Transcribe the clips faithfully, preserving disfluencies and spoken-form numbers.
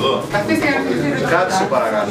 εδώ. Κάτσε παρακαλώ.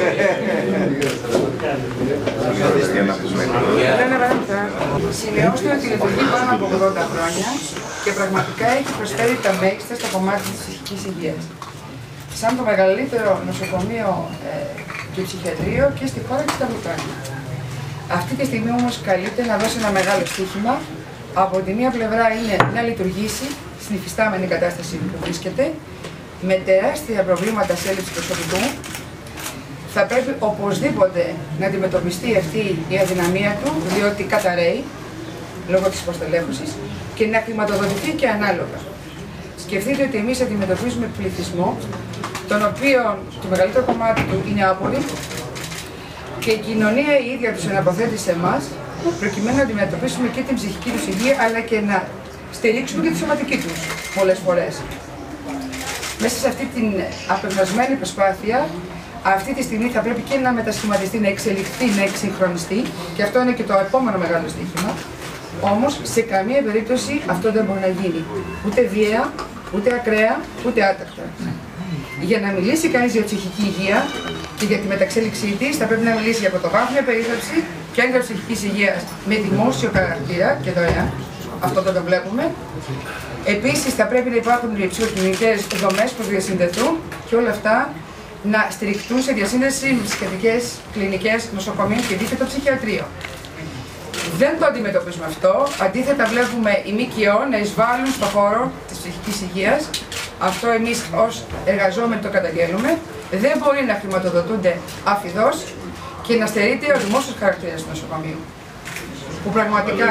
Σημειώστε ότι λειτουργεί πάνω από ογδόντα χρόνια και πραγματικά έχει προσφέρει τα μέγιστα στο κομμάτι της ψυχικής υγείας. Σαν το μεγαλύτερο νοσοκομείο ε, και ψυχιατρίο και στη χώρα και στα Βαλκάνια. Αυτή τη στιγμή όμως καλείται να δώσει ένα μεγάλο στοίχημα. Από τη μία πλευρά είναι να λειτουργήσει στην υφιστάμενη κατάσταση που βρίσκεται, με τεράστια προβλήματα σε έλλειψη προσωπικού. Θα πρέπει οπωσδήποτε να αντιμετωπιστεί αυτή η αδυναμία του, διότι καταραίει λόγω της υποστελέχωσης, και να χρηματοδοτηθεί και ανάλογα. Σκεφτείτε ότι εμείς αντιμετωπίζουμε πληθυσμό, τον οποίο το μεγαλύτερο κομμάτι του είναι άποροι, και η κοινωνία η ίδια τους αναποθέτει σε εμάς, προκειμένου να αντιμετωπίσουμε και την ψυχική τους υγεία, αλλά και να στηρίξουμε και τη σωματική τους πολλές φορές. Μέσα σε αυτή την απεγνωσμένη προσπάθεια, αυτή τη στιγμή θα πρέπει και να μετασχηματιστεί, να εξελιχθεί, να εξυγχρονιστεί, και αυτό είναι και το επόμενο μεγάλο στοίχημα. Όμως, σε καμία περίπτωση αυτό δεν μπορεί να γίνει. Ούτε βίαια, ούτε ακραία, ούτε άτακτα. Για να μιλήσει κανείς για ψυχική υγεία και για τη μεταξέλιξή της, θα πρέπει να μιλήσει για πρωτοβάθμια περίθαλψη, κέντρα ψυχικής υγείας με δημόσιο χαρακτήρα και δωρεάν. Αυτό δεν το βλέπουμε. Επίσης, θα πρέπει να υπάρχουν οι ψυχοκλινικές δομές που διασυνδεθούν και όλα αυτά να στηριχτούν σε διασύνδεση με ψυχιατρικές κλινικές, νοσοκομείων και δίθετο ψυχιατρίο. Δεν το αντιμετωπίζουμε αυτό. Αντίθετα, βλέπουμε οι ΜΚΟ να εισβάλλουν στον χώρο της ψυχικής υγείας. Αυτό εμείς ως εργαζόμενοι το καταγγέλνουμε. Δεν μπορεί να χρηματοδοτούνται αφιδώς και να στερείται ο δημόσιος χαρακτήρας του νοσοκομείου. Που πραγματικά.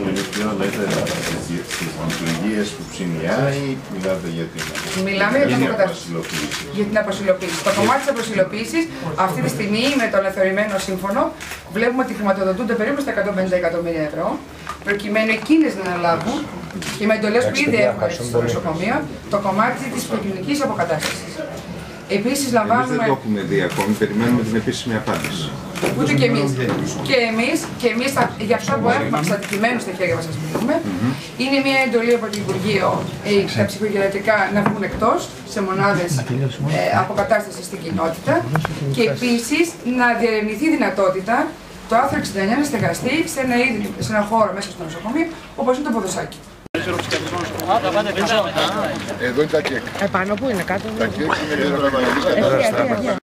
Λειτουργίες που ψημιά ή μιλάτε για την Μιλάμε για την αποσυλλοποίηση. Για την αποσυλλοποίηση. Το κομμάτι της αποσυλλοποίησης, αυτή τη στιγμή με το αναθεωρημένο σύμφωνο, βλέπουμε ότι χρηματοδοτούνται περίπου στα εκατόν πενήντα εκατομμύρια ευρώ, προκειμένου εκείνες να αναλάβουν και με εντολές που ήδη έχουμε στο νοσοκομείο το κομμάτι της προκλινικής αποκατάστασης. Επίσης, λαμβάνουμε. Εμείς δεν το έχουμε δει ακόμη, περιμένουμε την επίσημη απάντηση. Ούτε και εμείς. Και εμείς, και εμείς θα, για αυτό που έχουμε εξαρτημένους στα χέρια μας, ας πούμε, mm-hmm. είναι μια εντολή από το Υπουργείο ε, τα ψυχογειατρικά να βγουν εκτός σε μονάδες ε, αποκατάστασης στην κοινότητα και επίσης να διερευνηθεί δυνατότητα το άρθρο εξήντα εννιά να στεγαστεί σε ένα, σε ένα χώρο μέσα στο νοσοκομείο, όπως είναι το ποδοσάκι. Εδώ είναι τα κέκ. Επάνω που είναι κάτω. Τα κέκ είναι